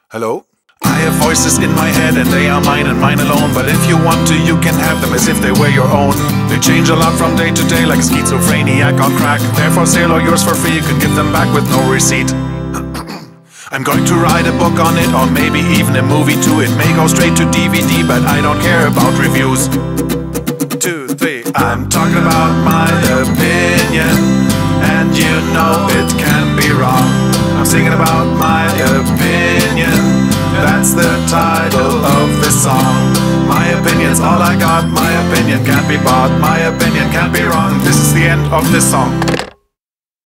Hello? I have voices in my head and they are mine and mine alone. But if you want to, you can have them as if they were your own. They change a lot from day to day like a schizophreniac on crack. They're for sale or yours for free, you can give them back with no receipt. I'm going to write a book on it, or maybe even a movie too. It may go straight to DVD, but I don't care about reviews. 2, 3, I'm talking about my opinion, and you know it can be wrong. I'm singing about my opinion, that's the title of this song. My opinion's all I got, my opinion can't be bought, my opinion can't be wrong. This is the end of this song.